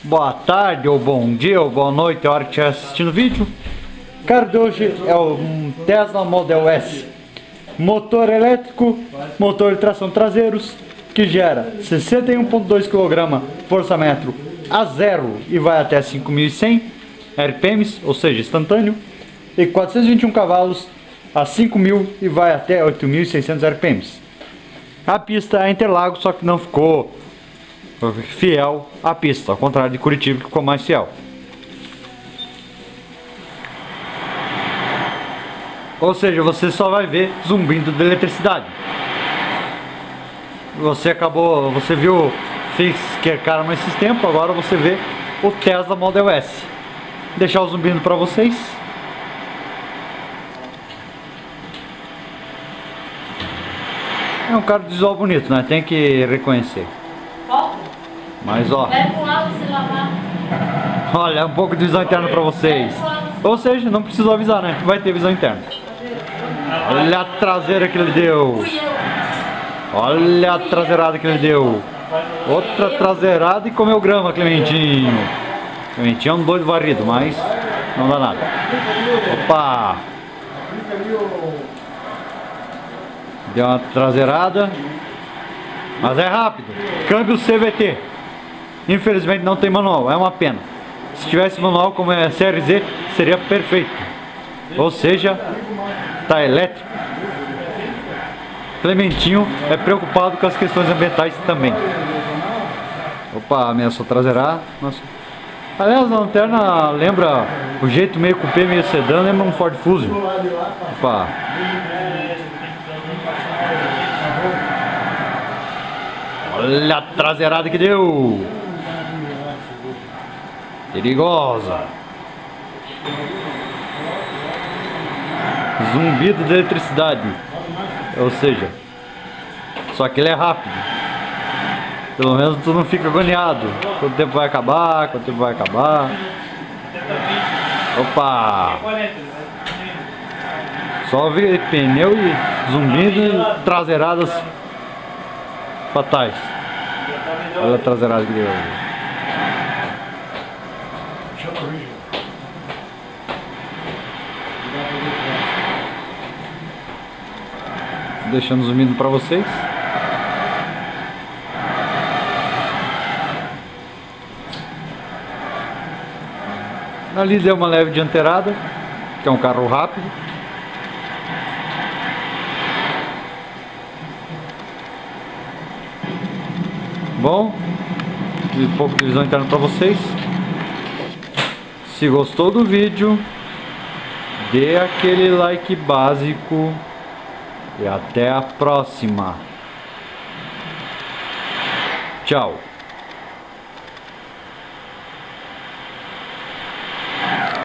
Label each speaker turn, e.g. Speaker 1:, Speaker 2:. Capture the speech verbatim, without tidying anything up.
Speaker 1: boa tarde, ou bom dia, ou boa noite, a hora que estiver assistindo o vídeo. O carro de hoje é o Tesla Model S. Motor elétrico, motor de tração traseiros, que gera sessenta e um vírgula dois quilogramas força-metro a zero e vai até cinco mil e cem R P Ms, ou seja, instantâneo, e quatrocentos e vinte e um cavalos a cinco mil e vai até oito mil e seiscentos R P Ms. A pista é Interlagos, só que não ficou fiel à pista, ao contrário de Curitiba, que ficou mais fiel. Ou seja, você só vai ver zumbindo de eletricidade. Você acabou, você viu Fix que cara mais esses tempos, agora você vê o Tesla Model S. Vou deixar o zumbindo para vocês. É um carro de visual bonito, né? Tem que reconhecer. Mas ó, olha, um pouco de visão interna para vocês. Ou seja, não precisou avisar, né? Vai ter visão interna. Olha a traseira que ele deu. Olha a traseirada que ele deu. Outra traseirada e comeu grama, Clementinho. Clementinho é um doido varrido, mas não dá nada. Opa! Deu uma traseirada, mas é rápido. Câmbio C V T. Infelizmente não tem manual, é uma pena. Se tivesse manual como é C R Z, seria perfeito. Ou seja, tá elétrico. Clementinho é preocupado com as questões ambientais também. Opa, ameaçou traseirada. Nossa. Aliás, a lanterna lembra o jeito meio cupê, meio sedã, lembra um Ford Fusion. Opa. Olha a traseirada que deu. Perigosa. Zumbido de eletricidade. Ou seja, só que ele é rápido. Pelo menos tu não fica agoniado. Quanto tempo vai acabar? Quanto tempo vai acabar? Opa! Só ver pneu e zumbido e traseiradas fatais. Olha a traseirada que deu. Deixando zumbindo para vocês. Ali deu uma leve dianteirada, que é um carro rápido. Bom, um pouco de visão interna para vocês. Se gostou do vídeo, dê aquele like básico e até a próxima. Tchau.